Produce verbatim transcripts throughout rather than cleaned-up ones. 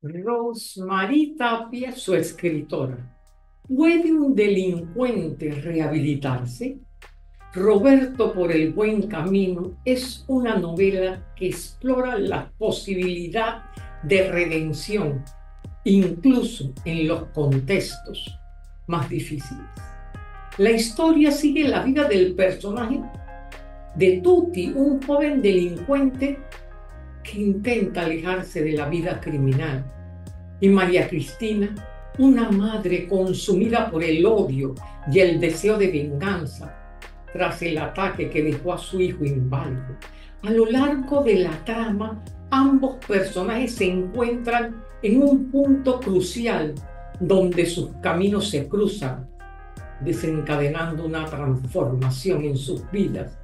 Rosmarie Tapia, su escritora. ¿Puede un delincuente rehabilitarse? Roberto por el buen camino es una novela que explora la posibilidad de redención, incluso en los contextos más difíciles. La historia sigue la vida del personaje de Tutti, un joven delincuente que intenta alejarse de la vida criminal, y María Cristina, una madre consumida por el odio y el deseo de venganza tras el ataque que dejó a su hijo inválido. A lo largo de la trama, ambos personajes se encuentran en un punto crucial donde sus caminos se cruzan, desencadenando una transformación en sus vidas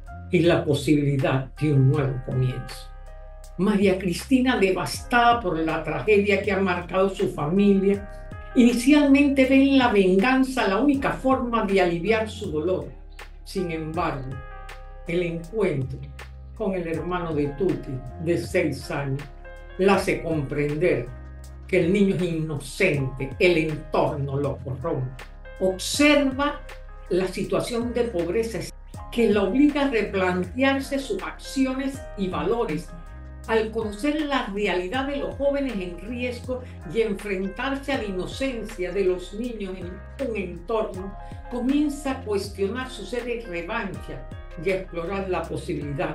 y la posibilidad de un nuevo comienzo. María Cristina, devastada por la tragedia que ha marcado su familia, inicialmente ve en la venganza la única forma de aliviar su dolor. Sin embargo, el encuentro con el hermano de Tutti, de seis años, la hace comprender que el niño es inocente, el entorno lo corrompe. Observa la situación de pobreza que la obliga a replantearse sus acciones y valores. Al conocer la realidad de los jóvenes en riesgo y enfrentarse a la inocencia de los niños en un entorno, comienza a cuestionar su sed de revancha y a explorar la posibilidad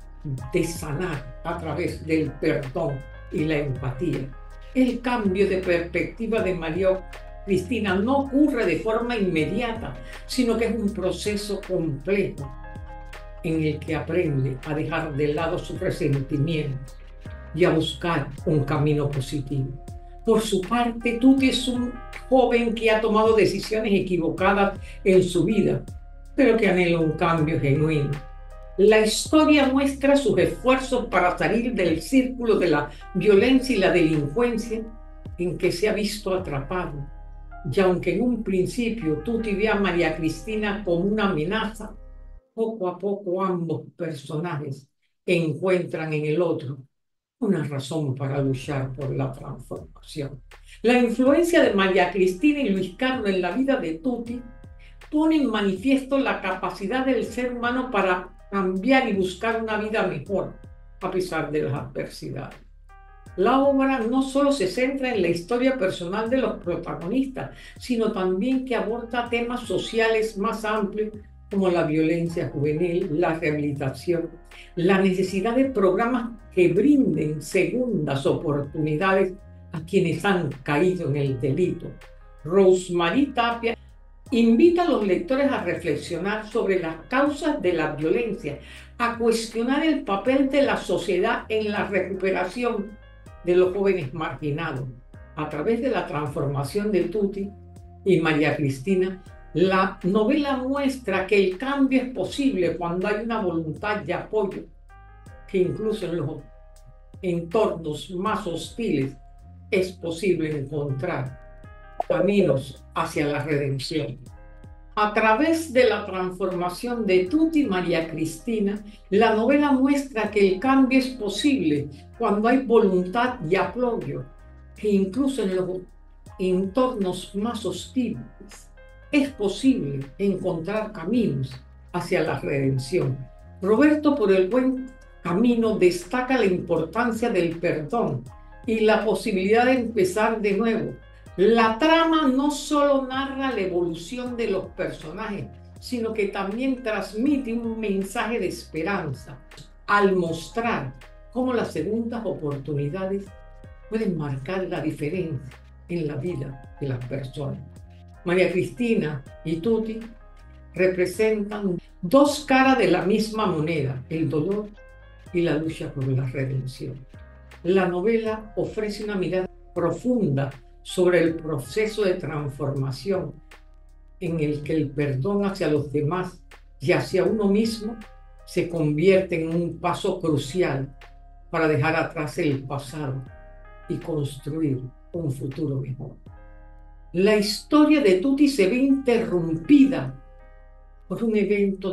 de sanar a través del perdón y la empatía. El cambio de perspectiva de María Cristina no ocurre de forma inmediata, sino que es un proceso complejo en el que aprende a dejar de lado su resentimiento y a buscar un camino positivo. Por su parte, Tutti es un joven que ha tomado decisiones equivocadas en su vida, pero que anhela un cambio genuino. La historia muestra sus esfuerzos para salir del círculo de la violencia y la delincuencia en que se ha visto atrapado. Y aunque en un principio Tutti ve a María Cristina como una amenaza, poco a poco ambos personajes encuentran en el otro una razón para luchar por la transformación. La influencia de María Cristina y Luis Carlos en la vida de Tutti pone en manifiesto la capacidad del ser humano para cambiar y buscar una vida mejor a pesar de las adversidades. La obra no solo se centra en la historia personal de los protagonistas, sino también que aborda temas sociales más amplios como la violencia juvenil, la rehabilitación, la necesidad de programas que brinden segundas oportunidades a quienes han caído en el delito. Rosmarie Tapia invita a los lectores a reflexionar sobre las causas de la violencia, a cuestionar el papel de la sociedad en la recuperación de los jóvenes marginados. A través de la transformación de Tutti y María Cristina, la novela muestra que el cambio es posible cuando hay una voluntad de apoyo, que incluso en los entornos más hostiles es posible encontrar caminos hacia la redención. A través de la transformación de Tutti y María Cristina, la novela muestra que el cambio es posible cuando hay voluntad y apoyo, que incluso en los entornos más hostiles es posible encontrar caminos hacia la redención. Roberto por el buen camino destaca la importancia del perdón y la posibilidad de empezar de nuevo. La trama no solo narra la evolución de los personajes, sino que también transmite un mensaje de esperanza al mostrar cómo las segundas oportunidades pueden marcar la diferencia en la vida de las personas. María Cristina y Tutti representan dos caras de la misma moneda, el dolor y la lucha por la redención. La novela ofrece una mirada profunda sobre el proceso de transformación en el que el perdón hacia los demás y hacia uno mismo se convierte en un paso crucial para dejar atrás el pasado y construir un futuro mejor. La historia de Tutti se ve interrumpida por un evento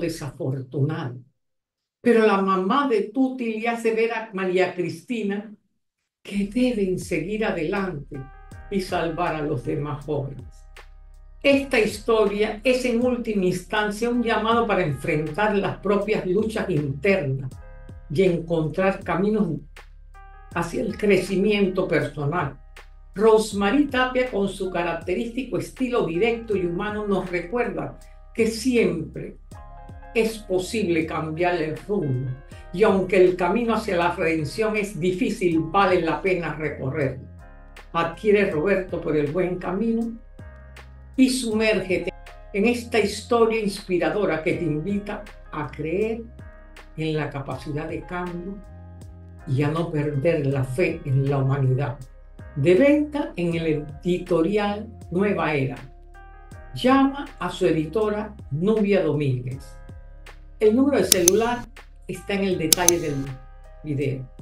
desafortunado, pero la mamá de Tutti le hace ver a María Cristina que deben seguir adelante y salvar a los demás jóvenes. Esta historia es en última instancia un llamado para enfrentar las propias luchas internas y encontrar caminos hacia el crecimiento personal. Rosmarie Tapia, con su característico estilo directo y humano, nos recuerda que siempre es posible cambiar el rumbo, y aunque el camino hacia la redención es difícil, vale la pena recorrerlo. Adquiere Roberto por el buen camino y sumérgete en esta historia inspiradora que te invita a creer en la capacidad de cambio y a no perder la fe en la humanidad. De venta en el editorial Nueva Era. Llama a su editora Nubia Domínguez. El número de celular está en el detalle del video.